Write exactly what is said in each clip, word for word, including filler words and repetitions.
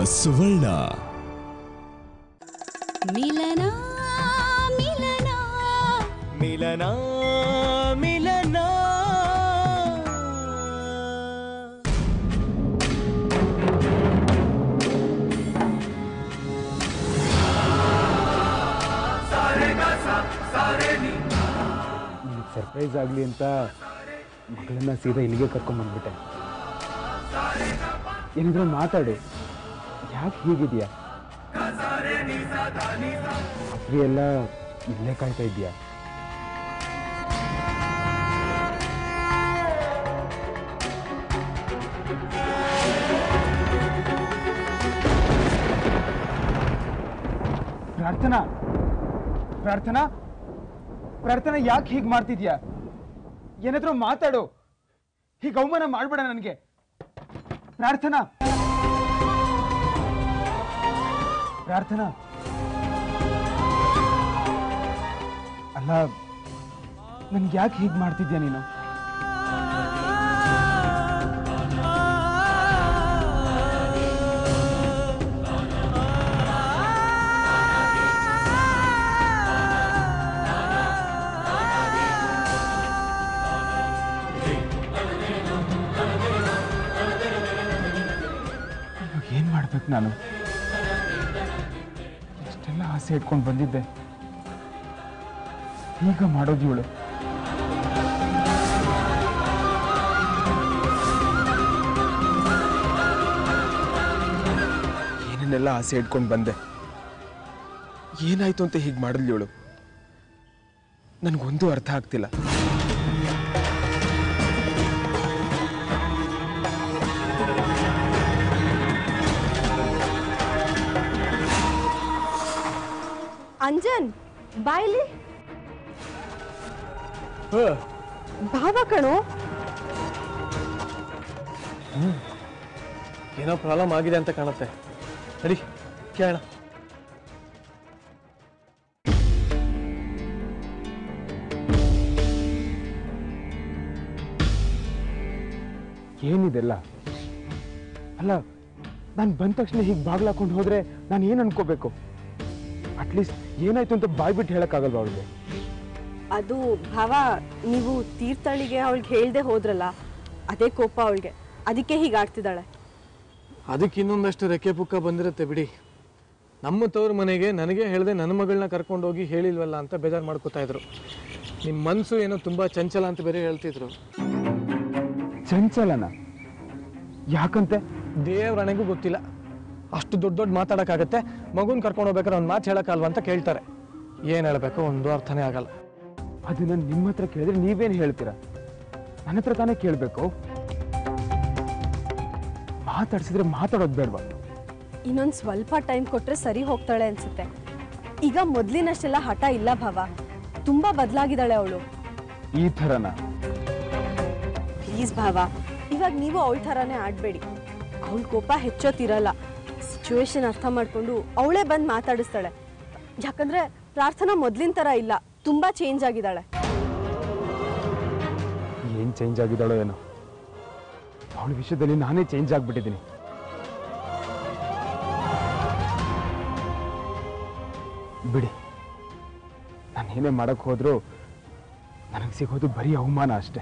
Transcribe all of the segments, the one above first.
ಸುವರ್ಣ. ಮಿಲನ ಮಿಲನ ಮಿಲನ ಮಿಲನ. ಸರ್ಪ್ರೈಸ್ ಆಗಲಿ ಅಂತ ಮಗಳನ್ನ ಸೀದಾ ಇಲ್ಲಿಗೆ ಕರ್ಕೊಂಡ್ಬಂದ್ಬಿಟ್ಟೆ. ಏನಾದರೂ ಮಾತಾಡು, ಯಾಕೆ ಹೀಗಿದೆಯಾ? ರಾತ್ರಿ ಎಲ್ಲ ಇಲ್ಲೇ ಕಾಯ್ತಾ ಇದೆಯಾ? ಪ್ರಾರ್ಥನಾ ಪ್ರಾರ್ಥನಾ ಪ್ರಾರ್ಥನಾ ಯಾಕೆ ಹೀಗೆ ಮಾಡ್ತಿದ್ಯಾ? ಏನಾದ್ರೂ ಮಾತಾಡು, ಹೀಗೆ ಅವಮಾನ ಮಾಡ್ಬೇಡ ನನಗೆ. ಪ್ರಾರ್ಥನಾ ಪ್ರಾರ್ಥನಾ ಅಲ್ಲ, ನನ್ಗೆ ಯಾಕೆ ಹೀಗೆ ಮಾಡ್ತಿದ್ಯಾ ನೀನು? ಏನ್ ಮಾಡ್ಬೇಕು ನಾನು? ಇಷ್ಟೆಲ್ಲ ಆಸೆ ಇಟ್ಕೊಂಡು ಬಂದಿದ್ದೆ, ಈಗ ಮಾಡೋದು ಇವಳು. ಏನೇನೆಲ್ಲ ಆಸೆ ಇಟ್ಕೊಂಡು ಬಂದೆ, ಏನಾಯ್ತು ಅಂತ ಹೀಗೆ ಮಾಡಿದ್ಲು ಇವಳು. ನನಗೊಂದು ಅರ್ಥ ಆಗ್ತಿಲ್ಲ. ಅಂಜನ್ ಬಾಯ್ಲಿ. ಭಾವ ಕಣೋ. ಏನೋ ಪ್ರಾಬ್ಲಮ್ ಆಗಿದೆ ಅಂತ ಕಾಣುತ್ತೆ. ಸರಿ ಕೇಳೋಣ. ಏನಿದೆಲ್ಲ? ಅಲ್ಲ, ನಾನು ಬಂದ ತಕ್ಷಣ ಹೀಗೆ ಬಾಗ್ಲಾಕೊಂಡು ಹೋದ್ರೆ ನಾನು ಏನು ಅನ್ಕೋಬೇಕು? ಅಟ್ಲೀಸ್ಟ್ ಏನಾಯ್ತು ಅಂತ ಬಾಯ್ಬಿಟ್ಟು ಹೇಳಕ್ಕಾಗಲ್ವಾ ಅವಳಿಗೆ? ಅದು ಭಾವ, ನೀವು ತೀರ್ಥಳಿಗೆ ಅವಳಿಗೆ ಹೇಳ್ದೆ ಹೋದ್ರಲ್ಲ, ಅದೇ ಕೋಪ ಅವಳಿಗೆ, ಅದಕ್ಕೆ ಹೀಗೆ ಆಡ್ತಿದ್ದಾಳೆ. ಅದಕ್ಕೆ ಇನ್ನೊಂದಷ್ಟು ರೆಕ್ಕೆ ಪುಕ್ಕ ಬಂದಿರುತ್ತೆ ಬಿಡಿ. ನಮ್ಮ ತವ್ರ ಮನೆಗೆ ನನಗೆ ಹೇಳಿದೆ ನನ್ನ ಮಗಳನ್ನ ಕರ್ಕೊಂಡೋಗಿ ಹೇಳಿಲ್ವಲ್ಲ ಅಂತ ಬೇಜಾರು ಮಾಡ್ಕೋತಾ ಇದ್ರು. ನಿಮ್ಮ ಮನಸ್ಸು ಏನೋ ತುಂಬ ಚಂಚಲ ಅಂತ ಬೇರೆ ಹೇಳ್ತಿದ್ರು. ಚಂಚಲನ? ಯಾಕಂತೆ? ದೇವ್ರಣೆಗೂ ಗೊತ್ತಿಲ್ಲ. ಅಷ್ಟು ದೊಡ್ಡ ದೊಡ್ಡ ಮಾತಾಡೋಕ್ಕಾಗತ್ತೆ, ಮಗುನ ಕರ್ಕೊಂಡು ಹೋಗ್ಬೇಕಾದ್ರೆ ಒಂದು ಮಾತು ಹೇಳೋಕ್ಕಲ್ವ ಅಂತ ಕೇಳ್ತಾರೆ. ಏನು ಹೇಳಬೇಕು ಒಂದು ಅರ್ಥನೇ ಆಗಲ್ಲ. ಅದು ನಾನು ನಿಮ್ಮ ಹತ್ರ ಕೇಳಿದ್ರೆ ನೀವೇನು ಹೇಳ್ತೀರಾ? ನನ್ನ ಹತ್ರ ತಾನೇ ಕೇಳಬೇಕು. ಮಾತಾಡ್ಸಿದ್ರೆ ಮಾತಾಡೋದು ಬೇಡವಾ? ಇನ್ನೊಂದು ಸ್ವಲ್ಪ ಟೈಮ್ ಕೊಟ್ಟರೆ ಸರಿ ಹೋಗ್ತಾಳೆ ಅನ್ಸುತ್ತೆ. ಈಗ ಮೊದಲಿನಷ್ಟೆಲ್ಲ ಹಠ ಇಲ್ಲ ಭಾವ, ತುಂಬ ಬದಲಾಗಿದ್ದಾಳೆ ಅವಳು. ಈ ಥರನಾ? ಪ್ಲೀಸ್ ಭಾವ, ಇವಾಗ ನೀವು ಅವಳ ಥರನೇ ಆಡಬೇಡಿ. ಅವಳ ಕೋಪ ಹೆಚ್ಚೋತಿರಲ್ಲ. ಸಿಚುವೇಶನ್ ಅರ್ಥ ಮಾಡಿಕೊಂಡು ಅವಳೇ ಬಂದು ಮಾತಾಡಿಸ್ತಾಳೆ. ಯಾಕಂದ್ರೆ ಪ್ರಾರ್ಥನಾ ಮೊದಲಿನ ಥರ ಇಲ್ಲ, ತುಂಬ ಚೇಂಜ್ ಆಗಿದ್ದಾಳೆ. ಏನು ಚೇಂಜ್ ಆಗಿದ್ದಾಳೋ ಏನೋ. ಅವಳ ವಿಷಯದಲ್ಲಿ ನಾನೇ ಚೇಂಜ್ ಆಗಿಬಿಟ್ಟಿದ್ದೀನಿ. ಬಿಡಿ, ನಾನು ಏನೇ ಮಾಡಕ್ಕೆ ಹೋದ್ರೂ ನನಗೆ ಸಿಗೋದು ಬರೀ ಅವಮಾನ ಅಷ್ಟೇ.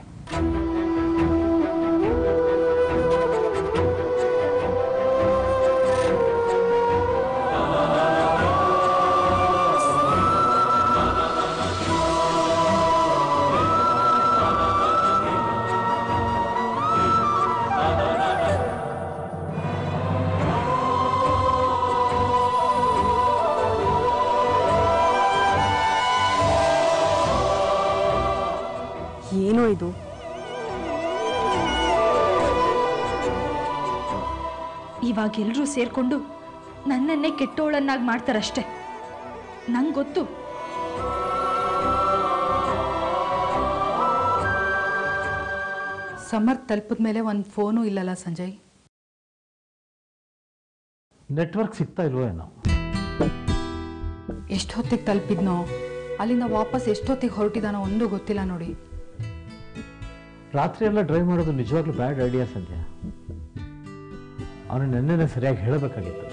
ಏನೋ ಇದು? ಇವಾಗ ಎಲ್ಲರೂ ಸೇರ್ಕೊಂಡು ನನ್ನನ್ನೇ ಕೆಟ್ಟೋಳನ್ನಾಗಿ ಮಾಡ್ತಾರಷ್ಟೆ. ನಂಗೆ ಗೊತ್ತು. ಸಮರ್ಥ್ ತಲುಪಿದ ಮೇಲೆ ಒಂದು ಫೋನು ಇಲ್ಲಲ್ಲ ಸಂಜಯ್? ನೆಟ್ವರ್ಕ್ ಸಿಗ್ತಾ ಇಲ್ವೋ ಏನೋ? ಎಷ್ಟೊತ್ತಿಗೆ ತಲುಪಿದ್ನೋ, ಅಲ್ಲಿಂದ ವಾಪಸ್ ಎಷ್ಟೊತ್ತಿಗೆ ಹೊರಟಿದಾನೋ ಒಂದು ಗೊತ್ತಿಲ್ಲ ನೋಡಿ. ರಾತ್ರಿ ಎಲ್ಲ ಡ್ರೈವ್ ಮಾಡೋದು ನಿಜವಾಗ್ಲೂ ಬ್ಯಾಡ್ ಐಡಿಯಾ ಸಂಧ್ಯಾ. ಅವನು ನೆನ್ನೆನೇ ಸರಿಯಾಗಿ ಹೇಳಬೇಕಾಗಿತ್ತು.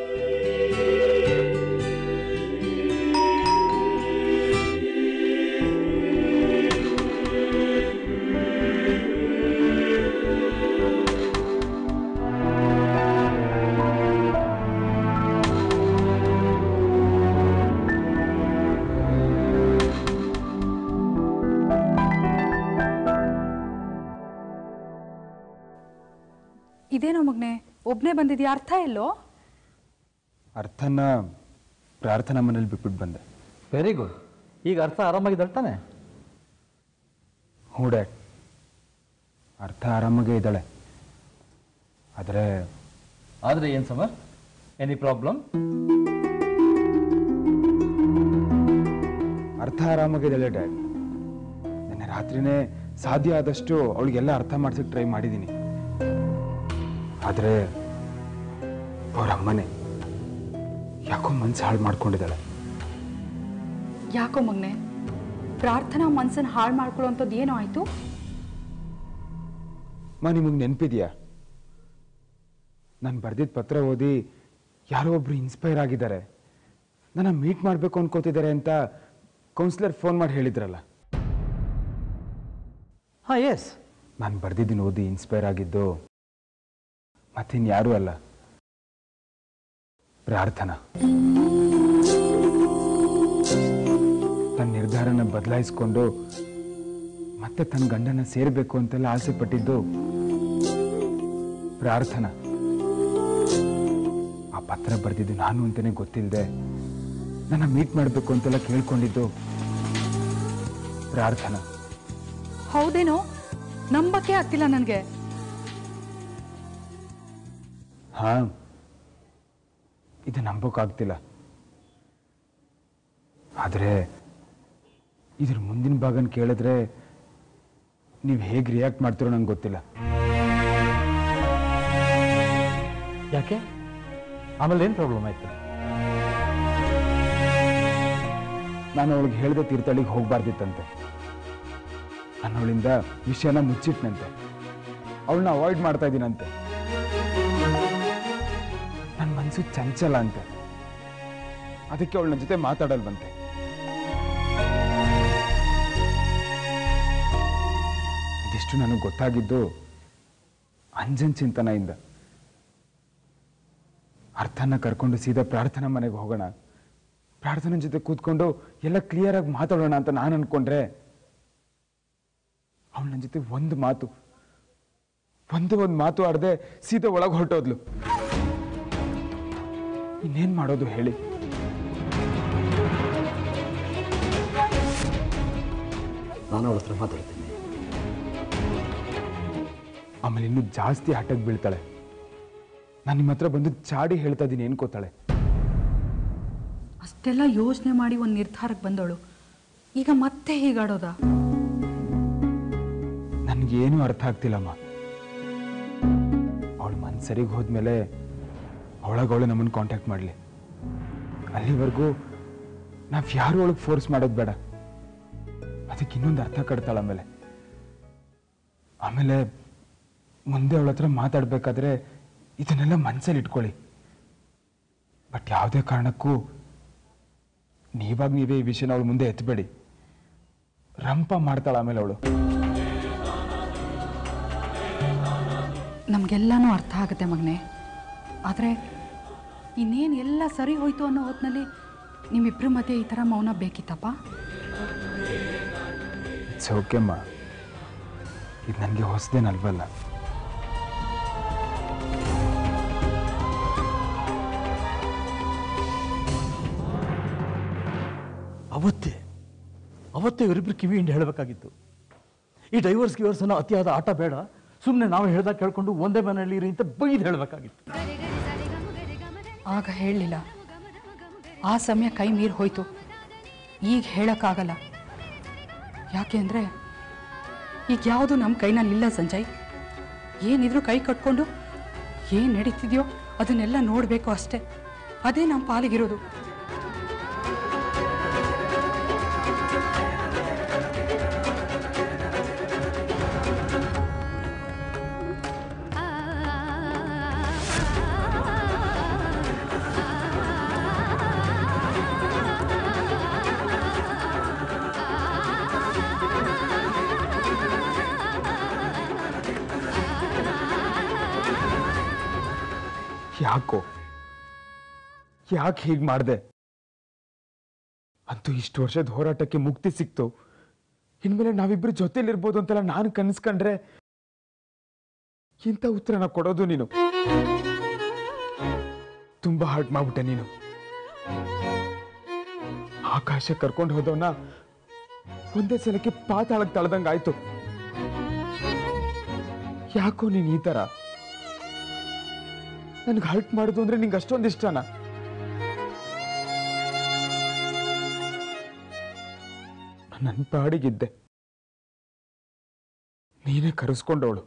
ಇದೇನೋ ಮಗನೆ ಒಬ್ಬನೇ ಬಂದಿದ್ಯಾ? ಅರ್ಥ ಎಲ್ಲೋ? ಅರ್ಥನ ಪ್ರಾರ್ಥನಾ ಮನೇಲಿ ಬಿಟ್ಬಿಟ್ಟು ಬಂದೆ. Very good. ಈಗ ಅರ್ಥ ಆರಾಮಾಗಿದ್ದಾಳೆ ತಾನೆ? ಹ್ಞೂ ಡ್ಯಾಡ್, ಅರ್ಥ ಆರಾಮಾಗೇ ಇದ್ದಾಳೆ. ಆದರೆ ಆದರೆ ಏನು ಸಮರ್? Any problem? ಅರ್ಥ ಆರಾಮಾಗಿದ್ದಾಳೆ ಡ್ಯಾಡ್. ನಿನ್ನೆ ರಾತ್ರಿನೇ ಸಾಧ್ಯ ಆದಷ್ಟು ಅವಳಿಗೆಲ್ಲ ಅರ್ಥ ಮಾಡ್ಸಕ್ಕೆ ಟ್ರೈ ಮಾಡಿದ್ದೀನಿ. ಆದರೆ ಅವ್ರ ಅಮ್ಮನೇ ಯಾಕೋ ಮನ್ಸು ಹಾಳು ಮಾಡ್ಕೊಂಡಿದ್ದಾಳೆ. ಯಾಕೋ ಮಗನೆ, ಪ್ರಾರ್ಥನಾ ಮನ್ಸನ್ನು ಹಾಳು ಮಾಡ್ಕೊಳ್ಳೋಂಥದ್ದು ಏನೋ ಆಯಿತು? ಮಾ ನಿಮಗೆ ನೆನಪಿದೆಯಾ, ನಾನು ಬರೆದಿದ್ದ ಪತ್ರ ಓದಿ ಯಾರೋ ಒಬ್ರು ಇನ್ಸ್ಪೈರ್ ಆಗಿದ್ದಾರೆ, ನನ್ನ ಮೀಟ್ ಮಾಡಬೇಕು ಅನ್ಕೋತಿದ್ದಾರೆ ಅಂತ ಕೌನ್ಸಿಲರ್ ಫೋನ್ ಮಾಡಿ ಹೇಳಿದ್ರಲ್ಲ. ಹಾಂ, ಎಸ್. ನಾನು ಬರೆದಿದ್ದೀನಿ ಓದಿ ಇನ್ಸ್ಪೈರ್ ಆಗಿದ್ದು ಮತ್ತಿನ್ಯಾರೂ ಅಲ್ಲ, ಪ್ರಾರ್ಥನಾ. ತನ್ನ ನಿರ್ಧಾರನ ಬದಲಾಯಿಸ್ಕೊಂಡು ಮತ್ತೆ ತನ್ನ ಗಂಡನ ಸೇರಬೇಕು ಅಂತೆಲ್ಲ ಆಸೆ ಪಟ್ಟಿದ್ದು ಪ್ರಾರ್ಥನಾ. ಆ ಪತ್ರ ಬರೆದಿದ್ದು ನಾನು ಅಂತಾನೆ ಗೊತ್ತಿಲ್ಲದೆ ನನ್ನ ಮೀಟ್ ಮಾಡಬೇಕು ಅಂತೆಲ್ಲ ಕೇಳ್ಕೊಂಡಿದ್ದು ಪ್ರಾರ್ಥನಾ. ಹೌದೇನೋ? ನಂಬಕ್ಕೆ ಆಗ್ತಿಲ್ಲ ನನಗೆ. ಹಾ, ಇದು ನಂಬೋಕ್ಕಾಗ್ತಿಲ್ಲ. ಆದರೆ ಇದ್ರ ಮುಂದಿನ ಭಾಗನ ಕೇಳಿದ್ರೆ ನೀವು ಹೇಗೆ ರಿಯಾಕ್ಟ್ ಮಾಡ್ತೀರೋ ನಂಗೆ ಗೊತ್ತಿಲ್ಲ. ಯಾಕೆ? ಆಮೇಲೆ ಏನು ಪ್ರಾಬ್ಲಮ್ ಆಯ್ತು? ನಾನು ಅವಳಿಗೆ ಹೇಳಿದೆ ತೀರ್ಥಹಳ್ಳಿಗೆ ಹೋಗ್ಬಾರ್ದಿತ್ತಂತೆ. ನಾನು ಅವಳಿಂದ ವಿಷಯನ ಮುಚ್ಚಿಟ್ನಂತೆ, ಅವಳನ್ನ ಅವಾಯ್ಡ್ ಮಾಡ್ತಾ ಇದ್ದೀನಂತೆ. ನನ್ನ ಮನಸ್ಸು ಚಂಚಲ ಅಂತೆ, ಅದಕ್ಕೆ ಅವಳ ಜೊತೆ ಮಾತಾಡಲ್ವಂತೆ. ಇದಿಷ್ಟು ನನಗೆ ಗೊತ್ತಾಗಿದ್ದು ಅಂಜನ್ ಚಿಂತನೆಯಿಂದ. ಅರ್ಥನ ಕರ್ಕೊಂಡು ಸೀದಾ ಪ್ರಾರ್ಥನಾ ಮನೆಗೆ ಹೋಗೋಣ, ಪ್ರಾರ್ಥನೆ ಜೊತೆ ಕೂತ್ಕೊಂಡು ಎಲ್ಲ ಕ್ಲಿಯರ್ ಆಗಿ ಮಾತಾಡೋಣ ಅಂತ ನಾನು ಅನ್ಕೊಂಡ್ರೆ ಅವಳು ನನ್ನ ಜೊತೆ ಒಂದು ಮಾತು ಒಂದು ಒಂದು ಮಾತು ಆಡದೆ ಸೀದಾ ಒಳಗೆ ಹೊರಟೋದ್ಲು. ಇನ್ನೇನ್ ಮಾಡೋದು ಹೇಳಿ? ನಾನು ಅವಳ ಹತ್ರ ಮಾತಾಡ್ತೀನಿ. ಆಮೇಲೆ ಇನ್ನೂ ಜಾಸ್ತಿ ಹಠಕ್ಕೆ ಬೀಳ್ತಾಳೆ. ನಾನು ನಿಮ್ಮ ಹತ್ರ ಬಂದು ಚಾಡಿ ಹೇಳ್ತಾ ಇದ್ದೀನಿ ಏನ್ಕೋತಾಳೆ. ಅಷ್ಟೆಲ್ಲ ಯೋಚನೆ ಮಾಡಿ ಒಂದು ನಿರ್ಧಾರಕ್ಕೆ ಬಂದವಳು ಈಗ ಮತ್ತೆ ಹೀಗಾಡೋದ? ನನಗೇನು ಅರ್ಥ ಆಗ್ತಿಲ್ಲಮ್ಮ. ಅವಳು ಮನ್ಸರಿಗೆ ಹೋದ್ಮೇಲೆ ಅವಳಗವಳು ನಮ್ಮನ್ನು ಕಾಂಟ್ಯಾಕ್ಟ್ ಮಾಡಲಿ. ಅಲ್ಲಿವರೆಗೂ ನಾವು ಯಾರು ಅವಳಿಗೆ ಫೋರ್ಸ್ ಮಾಡೋದು ಬೇಡ. ಅದಕ್ಕೆ ಇನ್ನೊಂದು ಅರ್ಥ ಕಟ್ತಾಳ. ಆಮೇಲೆ ಆಮೇಲೆ ಮುಂದೆ ಅವಳ ಹತ್ರ ಮಾತಾಡಬೇಕಾದ್ರೆ ಇದನ್ನೆಲ್ಲ ಮನಸ್ಸಲ್ಲಿ ಇಟ್ಕೊಳ್ಳಿ. ಬಟ್ ಯಾವುದೇ ಕಾರಣಕ್ಕೂ ನೀವಾಗ ನೀವೇ ಈ ವಿಷಯನ ಅವಳು ಮುಂದೆ ಎತ್ತಬೇಡಿ. ರಂಪ ಮಾಡ್ತಾಳ ಆಮೇಲೆ ಅವಳು. ನಮಗೆಲ್ಲನೂ ಅರ್ಥ ಆಗುತ್ತೆ ಮಗನೆ. ಆದರೆ ಇನ್ನೇನು ಎಲ್ಲ ಸರಿ ಹೋಯ್ತು ಅನ್ನೋ ಹೊತ್ತಿನಲ್ಲಿ ನಿಮ್ಮಿಬ್ಬರ ಮಧ್ಯೆ ಈ ಥರ ಮೌನ ಬೇಕಿತ್ತಪ್ಪ? ಇಟ್ಸ್ ಓಕೆಮ್ಮ, ಇದು ನನಗೆ ಹೊಸದೇನಲ್ವಲ್ಲ. ಅವತ್ತೇ ಅವತ್ತೇ ಇವರಿಬ್ಬರು ಕಿವಿ ಹಿಂಡಿ ಹೇಳಬೇಕಾಗಿತ್ತು. ಈ ಡೈವರ್ಸ್ ಗಿವರ್ಸ್ ಅನ್ನೋ ಅತಿಯಾದ ಆಟ ಬೇಡ, ಸುಮ್ಮನೆ ನಾವು ಹೇಳ್ದಾಗ ಕೇಳ್ಕೊಂಡು ಒಂದೇ ಮನೆಯಲ್ಲಿ ಇರಿ ಅಂತ ಬೈದು ಹೇಳಬೇಕಾಗಿತ್ತು. ಆಗ ಹೇಳಲಿಲ್ಲ, ಆ ಸಮಯ ಕೈ ಮೀರಿ ಹೋಯ್ತು. ಈಗ ಹೇಳೋಕ್ಕಾಗಲ್ಲ. ಯಾಕೆ ಅಂದರೆ ಈಗ ಯಾವುದು ನಮ್ಮ ಕೈನಲ್ಲಿಲ್ಲ ಸಂಜಯ್. ಏನಿದ್ರು ಕೈ ಕಟ್ಕೊಂಡು ಏನು ನಡೀತಿದೆಯೋ ಅದನ್ನೆಲ್ಲ ನೋಡಬೇಕು ಅಷ್ಟೇ. ಅದೇ ನಮ್ಮ ಪಾಲಿಗಿರೋದು. ಯಾಕೋ ಯಾಕೆ ಹೀಗೆ ಮಾಡಿದೆ? ಅಂತೂ ಇಷ್ಟು ವರ್ಷದ ಹೋರಾಟಕ್ಕೆ ಮುಕ್ತಿ ಸಿಕ್ತು. ಇನ್ಮೇಲೆ ನಾವಿಬ್ರು ಜೊತೆಲಿರ್ಬೋದು ಅಂತೆಲ್ಲ ನಾನು ಕನಸ್ಕೊಂಡ್ರೆ ಇಂಥ ಉತ್ತರನ ಕೊಡೋದು ನೀನು? ತುಂಬಾ ಹರ್ಟ್ ಮಾಡ್ಬಿಟ್ಟೆ ನೀನು. ಆಕಾಶ ಕರ್ಕೊಂಡು ಹೋದವನ್ನ ಒಂದೇ ಸಲಕ್ಕೆ ಪಾತಾಳಕ್ಕೆ ತಳ್ದಂಗಾಯ್ತು. ಯಾಕೋ ನೀನ್ ಈ ತರ ನನ್ಗೆ ಹರ್ಟ್ ಮಾಡುದು ಅಂದ್ರೆ ನಿಂಗೆ ಅಷ್ಟೊಂದು ಇಷ್ಟನಾ? ನನ್ನ ಪಾಡಿಗಿದ್ದೆ, ನೀನೇ ಕರೆಸ್ಕೊಂಡವಳು,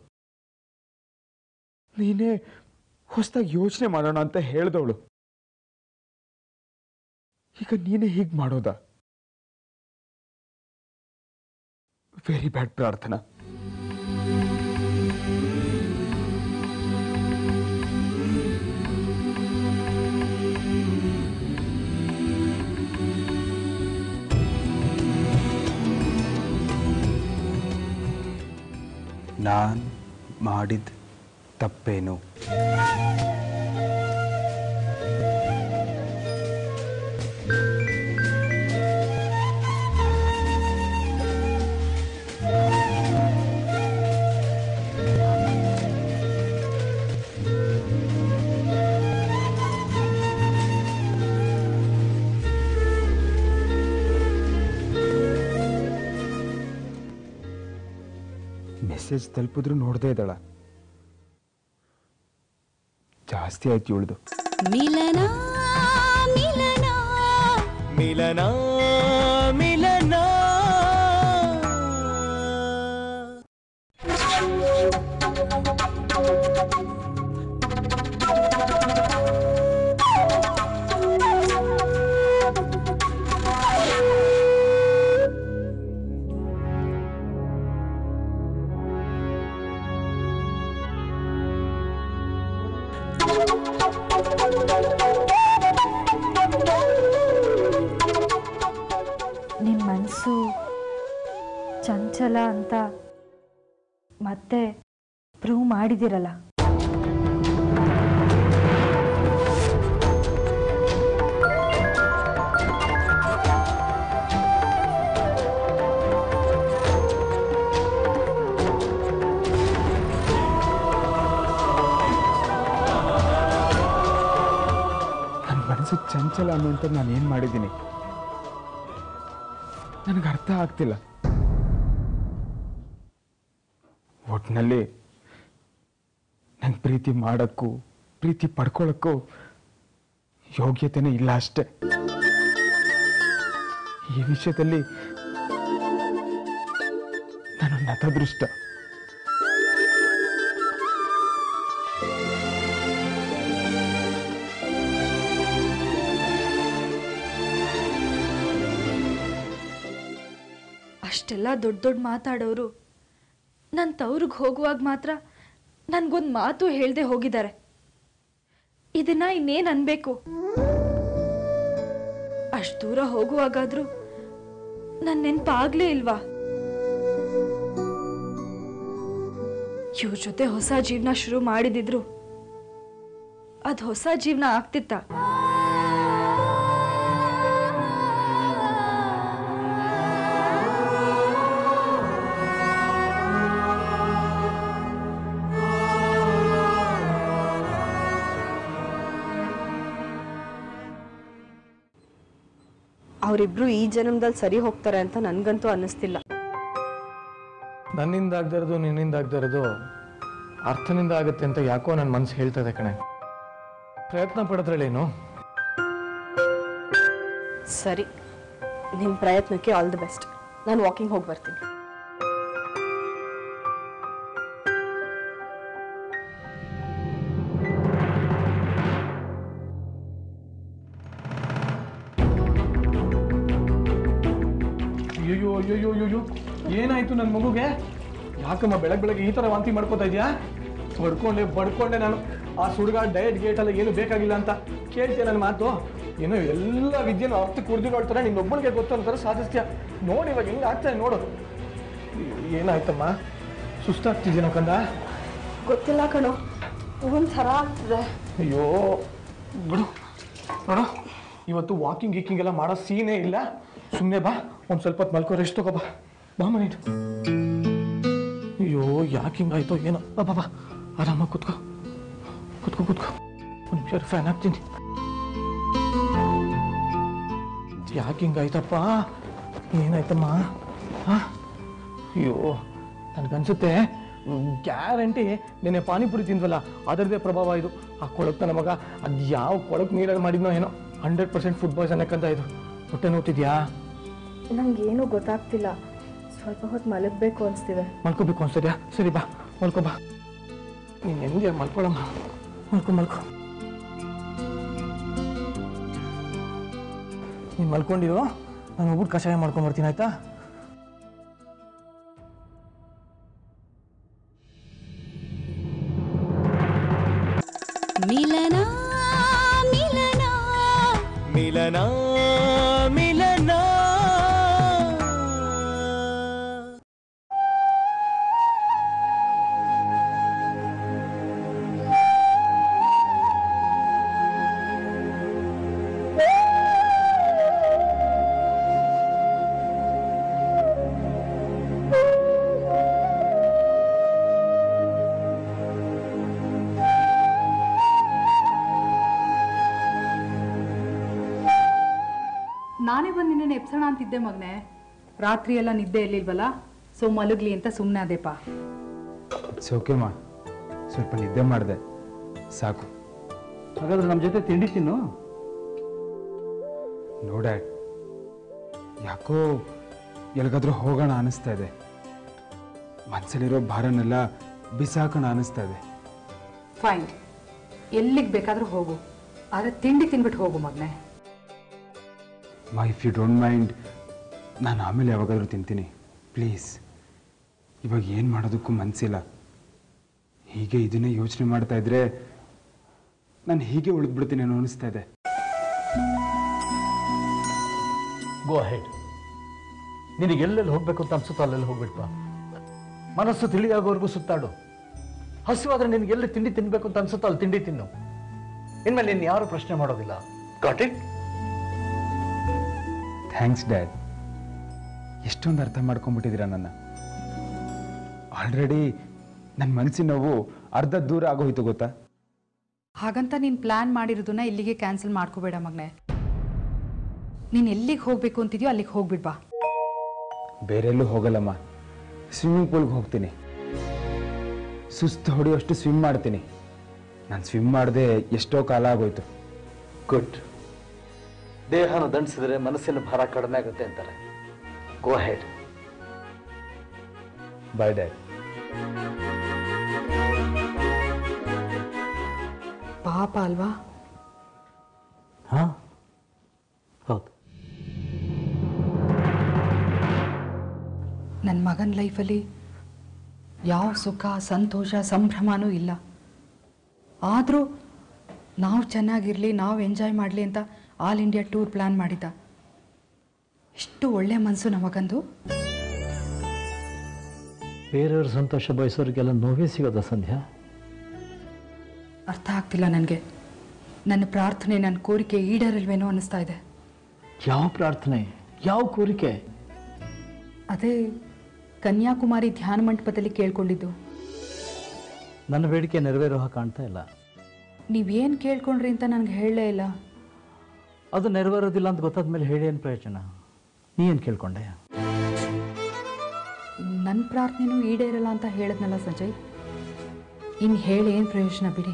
ನೀನೇ ಹೊಸದಾಗಿ ಯೋಚನೆ ಮಾಡೋಣ ಅಂತ ಹೇಳ್ದವಳು. ಈಗ ನೀನೇ ಹೀಗ್ ಮಾಡೋದಾ? ವೆರಿ ಬ್ಯಾಡ್ ಪ್ರಾರ್ಥನಾ. ನಾನು ಮಾಡಿದ ತಪ್ಪೇನು? ಮೆಸೇಜ್ ತಲುಪಿದ್ರು ನೋಡದೇ ಇದ್ದಾಳ. ಜಾಸ್ತಿ ಆಯ್ತು ಇವಳ್ದು. ಮಿಲನ ಮಿಲನ ಮಿಲನ ಮಿಲನ ನಿಮ್ಮ ಮನಸ್ಸು ಚಂಚಲ ಅಂತ ಮತ್ತೆ ಪ್ರೂವ್ ಮಾಡಿದಿರಲ್ಲ. ನನ್ನ ಮನಸ್ಸು ಚಂಚಲ ಅನ್ನುವಂತ ನಾನು ಏನ್ ಮಾಡಿದ್ದೀನಿ ನನಗೆ ಅರ್ಥ ಆಗ್ತಿಲ್ಲ. ಒಟ್ಟಿನಲ್ಲಿ ನಂಗೆ ಪ್ರೀತಿ ಮಾಡಕ್ಕೂ ಪ್ರೀತಿ ಪಡ್ಕೊಳ್ಳಕ್ಕೂ ಯೋಗ್ಯತೆನೇ ಇಲ್ಲ ಅಷ್ಟೆ. ಈ ವಿಷಯದಲ್ಲಿ ನಾನು ನತದೃಷ್ಟ. ಅಷ್ಟೆಲ್ಲ ದೊಡ್ಡ ದೊಡ್ಡ ಮಾತಾಡೋರು ನನ್ನ ತವ್ರಿಗೆ ಹೋಗುವಾಗ ಮಾತ್ರ ನನ್ಗೊಂದು ಮಾತು ಹೇಳ್ದೆ ಹೋಗಿದ್ದಾರೆ. ಇದನ್ನ ಇನ್ನೇನು ಅನ್ಬೇಕು? ಅಷ್ಟು ದೂರ ಹೋಗುವಾಗಾದ್ರೂ ನನ್ನ ನೆನಪಾಗ್ಲೇ ಇಲ್ವಾ? ಇವ್ರ ಜೊತೆ ಹೊಸ ಜೀವನ ಶುರು ಮಾಡಿದಿದ್ರು ಅದು ಹೊಸ ಜೀವನ ಆಗ್ತಿತ್ತ? ಅವರಿಬ್ರು ಈ ಜನ್ಮದಲ್ಲಿ ಸರಿ ಹೋಗ್ತಾರೆ ಅಂತ ನನ್ಗಂತೂ ಅನ್ನಿಸ್ತಿಲ್ಲ. ನನ್ನಿಂದ ಆಗದಿರೋದು ನಿನ್ನಿಂದ ಆಗದಿರೋದು ಅರ್ಥನಿಂದ ಆಗುತ್ತೆ ಅಂತ ಯಾಕೋ ನನ್ನ ಮನಸ್ಸು ಹೇಳ್ತದೆ ಕಣೆ. ಪ್ರಯತ್ನ ಪಡೋದ್ರಲ್ಲೇನು? ಸರಿ, ನಿಮ್ಮ ಪ್ರಯತ್ನಕ್ಕೆ ಆಲ್ ದಿ ಬೆಸ್ಟ್. ನಾನು ವಾಕಿಂಗ್ ಹೋಗಿ ಬರ್ತೀನಿ. ಅಯ್ಯೋ ಅಯ್ಯೋ ಅಯ್ಯೋ, ಏನಾಯ್ತು ನನ್ನ ಮಗುಗೆ? ಯಾಕಮ್ಮ ಬೆಳಗ್ಗೆ ಬೆಳಗ್ಗೆ ಈ ಥರ ವಾಂತಿ ಮಾಡ್ಕೋತಾ ಇದೆಯಾ? ಬಡ್ಕೊಂಡೆ ಬಡ್ಕೊಂಡೆ ನಾನು ಆ ಸುಡುಗ ಡಯಟ್ ಗೇಟ್ ಎಲ್ಲ ಏನು ಬೇಕಾಗಿಲ್ಲ ಅಂತ ಕೇಳ್ತೀಯ ನನ್ನ ಮಾತು? ಏನೋ ಎಲ್ಲ ವಿದ್ಯೆನೂ ಅರ್ಥ ಕುಡ್ದಿರೋಳ್ತಾರೆ ನಿನ್ನೊಬ್ಬಳಿಗೆ ಗೊತ್ತು ಅಂತಾರೆ ಸಾಧಿಸ್ತೀಯ. ನೋಡಿ ಇವಾಗ ಹೆಂಗೆ ಆಗ್ತಾನೆ ನೋಡು. ಏನಾಯ್ತಮ್ಮ? ಸುಸ್ತಾಗ್ತಿದ್ದೀನೋ ಕಂದ? ಗೊತ್ತಿಲ್ಲ ಕಣೋ, ಒಂಥರ ಆಗ್ತದೆ. ಅಯ್ಯೋ ಬಿಡು ನೋಡು, ಇವತ್ತು ವಾಕಿಂಗ್ ಗೀಕಿಂಗ್ ಎಲ್ಲ ಮಾಡೋ ಸೀನೇ ಇಲ್ಲ. ಸುಮ್ಮನೆ ಬಾ, ಒಂದು ಸ್ವಲ್ಪ ಹೊತ್ತು ಮಲ್ಕೋ, ರೆಸ್ಟ್ ತಗೋ ಬಾ. ಬಾ ಮನೆ. ಅಯ್ಯೋ ಯಾಕೆ ಹಿಂಗಾಯ್ತೋ ಏನೋ. ಬಾ ಬಾ ಬಾ, ಆರಾಮಾಗಿ ಕೂತ್ಕೋ ಕೂತ್ಕೋ ಕೂತ್ಕೋ. ಒಂದು ನಿಮಿಷ ಫ್ಯಾನ್ ಹಾಕ್ತೀನಿ. ಯಾಕೆ ಹಿಂಗಾಯ್ತಪ್ಪ? ಏನಾಯ್ತಮ್ಮ? ಹಾಂ ಅಯ್ಯೋ ನನಗನ್ಸುತ್ತೆ ಗ್ಯಾರಂಟಿ ನೆನೆ ಪಾನಿಪುರಿ ತಿಂದ್ವಲ್ಲ ಅದರದೇ ಪ್ರಭಾವ ಇದು. ಆ ಕೊಳಕ್ ನನ್ನ ಮಗ ಅದು ಯಾವ ಕೊಳಕ್ ನೀರಲ್ಲಿ ಮಾಡಿದ್ನೋ ಏನೋ, ಹಂಡ್ರೆಡ್ ಪರ್ಸೆಂಟ್ ಫುಡ್ ಪಾಯ್ಸನ್ ಯಾಕಂತ ಇದು. ಹೊಟ್ಟೆ ನೋಡ್ತಿದ್ಯಾ? ನಂಗೇನು ಗೊತ್ತಾಗ್ತಿಲ್ಲ, ಸ್ವಲ್ಪ ಹೊತ್ತು ಮಲಗಬೇಕು ಅನಿಸ್ತಿದೆ. ಮಲ್ಕೋಬೇಕು ಅನ್ಸ್ತಿದ್ಯಾ? ಸರಿ ಬಾ ಮಲ್ಕೋ ಬಾ. ನೀನು ನೆಮ್ಮದಿಯಾಗಿ ಮಲ್ಕೊಳಮ್ಮ. ಮಲ್ಕೊ ಮಲ್ಕೊ ನೀನು ಮಲ್ಕೊಂಡಿರೋ, ನಾನು ಹೋಗ್ಬಿಟ್ಟು ಕಷಾಯ ಮಾಡ್ಕೊಂಬರ್ತೀನಿ ಆಯ್ತಾ? ಮಿಲನ ಮಿಲನ ಮಿಲನ ಮಿಲನ ನಾನೇ ಬಂದು ನಿನ್ನೆ ಎಪ್ಸೋಣ ಅಂತಿದ್ದೆ ಮಗನೆ. ರಾತ್ರಿ ಎಲ್ಲ ನಿದ್ದೆ ಇರ್ಲಿಲ್ವಲ್ಲ, ಸೊ ಮಲಗ್ಲಿ ಅಂತ ಸುಮ್ಮನೆ ಅದೇಪ. ಸೋಕೆಮ್ಮ, ಸ್ವಲ್ಪ ನಿದ್ದೆ ಮಾಡಿದೆ ಸಾಕು. ಹಾಗಾದ್ರೆ ನಮ್ಮ ಜೊತೆ ತಿಂಡಿ ತಿನ್ನು. ನೋ ಡ್ಯಾಡ್, ಯಾಕೋ ಎಲ್ಲಿಗಾದ್ರೂ ಹೋಗೋಣ ಅನ್ನಿಸ್ತಾ ಇದೆ. ಮನಸ್ಸಲ್ಲಿರೋ ಭಾರನೆಲ್ಲ ಬಿಸಾಕೋಣ ಅನ್ನಿಸ್ತಾ ಇದೆ. ಫೈನ್, ಎಲ್ಲಿಗೆ ಬೇಕಾದರೂ ಹೋಗು, ಆದರೆ ತಿಂಡಿ ತಿನ್ಬಿಟ್ಟು ಹೋಗು ಮಗನೆ. ಮಾ ಇಫ್ ಯು ಡೋಂಟ್ ಮೈಂಡ್, ನಾನು ಆಮೇಲೆ ಯಾವಾಗಾದ್ರೂ ತಿಂತೀನಿ ಪ್ಲೀಸ್. ಇವಾಗ ಏನು ಮಾಡೋದಕ್ಕೂ ಮನಸ್ಸಿಲ್ಲ. ಹೀಗೆ ಇದನ್ನೇ ಯೋಚನೆ ಮಾಡ್ತಾ ಇದ್ರೆ ನಾನು ಹೀಗೆ ಉಳಿದ್ಬಿಡ್ತೀನಿ ಅನ್ನೋ ಅನಿಸ್ತಾ ಇದೆ. Go ahead. ನಿನಗೆ ಎಲ್ಲೆಲ್ಲಿ ಹೋಗ್ಬೇಕು ಅಂತ ಅನ್ಸುತ್ತೋ ಅಲ್ಲೆಲ್ಲಿ ಹೋಗ್ಬಿಟ್ಪ. ಮನಸ್ಸು ತಿಳಿಯಾಗೋವರೆಗೂ ಸುತ್ತಾಡು. ಹಸಿವಾದ್ರೆ ನಿನಗೆ ಎಲ್ಲಿ ತಿಂಡಿ ತಿನ್ಬೇಕು ಅಂತ ಅನ್ಸುತ್ತೋ ಅಲ್ಲಿ ತಿಂಡಿ ತಿನ್ನು. ಇನ್ಮೇಲೆ ನಿನ್ನ ಯಾರು ಪ್ರಶ್ನೆ ಮಾಡೋದಿಲ್ಲ. Got it? Thanks dad. ಎಷ್ಟೊಂದು ಅರ್ಥ ಮಾಡ್ಕೊಂಡ್ಬಿಟ್ಟಿದ್ದೀರಾ ನನ್ನ. ಆಲ್ರೆಡಿ ನನ್ನ ಮನಸ್ಸಿನ ನೋವು ಅರ್ಧ ದೂರ ಆಗೋಯ್ತು ಗೊತ್ತಾ. ಹಾಗಂತ ನೀನು ಪ್ಲ್ಯಾನ್ ಮಾಡಿರೋದನ್ನ ಇಲ್ಲಿಗೆ ಕ್ಯಾನ್ಸಲ್ ಮಾಡ್ಕೋಬೇಡ ಮಗನೆ. ನೀನು ಎಲ್ಲಿಗೆ ಹೋಗಬೇಕು ಅಂತಿದ್ಯೋ ಅಲ್ಲಿಗೆ ಹೋಗ್ಬಿಡ್ಬಾ. ಬೇರೆಲ್ಲೂ ಹೋಗಲ್ಲಮ್ಮ, ಸ್ವಿಮ್ಮಿಂಗ್ ಪೂಲ್ಗೆ ಹೋಗ್ತೀನಿ. ಸುಸ್ತು ಹೊಡೆಯೋಷ್ಟು ಸ್ವಿಮ್ ಮಾಡ್ತೀನಿ. ನಾನು ಸ್ವಿಮ್ ಮಾಡದೆ ಎಷ್ಟೋ ಕಾಲ ಆಗೋಯ್ತು. ಗುಡ್. ದೇಹನ ದಂಡಿಸಿದ್ರೆ ಮನಸ್ಸಿನ ಭಾರ ಕಡಿಮೆ ಆಗುತ್ತೆ ಅಂತಾರೆ. Go ahead. Bye dad. ಪಾಪ ಅಲ್ವಾ? ಹಾ ಹೌದು. ನನ್ನ ಮಗನ ಲೈಫಲ್ಲಿ ಯಾವ ಸುಖ ಸಂತೋಷ ಸಂಭ್ರಮನೂ ಇಲ್ಲ. ಆದರೂ ನಾವು ಚೆನ್ನಾಗಿರಲಿ, ನಾವು ಎಂಜಾಯ್ ಮಾಡಲಿ ಅಂತ ಆಲ್ ಇಂಡಿಯಾ ಟೂರ್ ಪ್ಲ್ಯಾನ್ ಮಾಡಿದ್ದ. ಎಷ್ಟು ಒಳ್ಳೆ ಮನಸ್ಸು ನಮ್ಮ ಮಗಂದು. ಬೇರೆಯವ್ರ ಸಂತೋಷ ಬಯಸೋರಿಗೆಲ್ಲ ನೋವೇ ಸಿಗೋದ ಸಂಧ್ಯಾ? ಅರ್ಥ ಆಗ್ತಿಲ್ಲ ನನಗೆ. ನನ್ನ ಪ್ರಾರ್ಥನೆ, ನನ್ನ ಕೋರಿಕೆ ಈಡೇರಲ್ವೇನೋ ಅನ್ನಿಸ್ತಾ ಇದೆ. ಯಾವ ಪ್ರಾರ್ಥನೆ, ಯಾವ ಕೋರಿಕೆ? ಅದೇ ಕನ್ಯಾಕುಮಾರಿ ಧ್ಯಾನ ಮಂಟಪದಲ್ಲಿ ಕೇಳ್ಕೊಂಡಿದ್ದು. ನನ್ನ ಬೇಡಿಕೆ ನೆರವೇರೋ ಹಾಗೆ ಕಾಣ್ತಾ ಇಲ್ಲ. ನೀವೇನು ಕೇಳ್ಕೊಂಡ್ರಿ ಅಂತ ನನಗೆ ಹೇಳಲೇ ಇಲ್ಲ. ಅದು ನೆರವೇರೋದಿಲ್ಲ ಅಂತ ಗೊತ್ತಾದ ಮೇಲೆ ಹೇಳಿ ಏನು ಪ್ರಯೋಜನ? ನೀ ಏನು ಕೇಳ್ಕೊಂಡೆ? ನನ್ನ ಪ್ರಾರ್ಥನೆನೂ ಈಡೇರಲ್ಲ ಅಂತ ಹೇಳಿದ್ನಲ್ಲ ಸಂಜಯ್. ಇನ್ನು ಹೇಳಿ ಏನು ಪ್ರಯೋಜನ ಬಿಡಿ.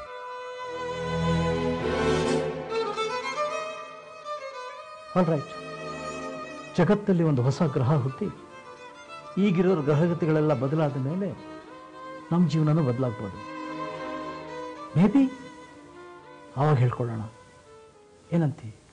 All right. ಜಗತ್ತಲ್ಲಿ ಒಂದು ಹೊಸ ಗ್ರಹ ಹುಟ್ಟಿ ಈಗಿರೋ ಗ್ರಹಗತಿಗಳೆಲ್ಲ ಬದಲಾದ ಮೇಲೆ ನಮ್ಮ ಜೀವನನೂ ಬದಲಾಗ್ಬೋದು. ಮೇ ಬಿ ಆವಾಗ ಹೇಳ್ಕೊಳ್ಳೋಣ. ಏನಂತೀವಿ?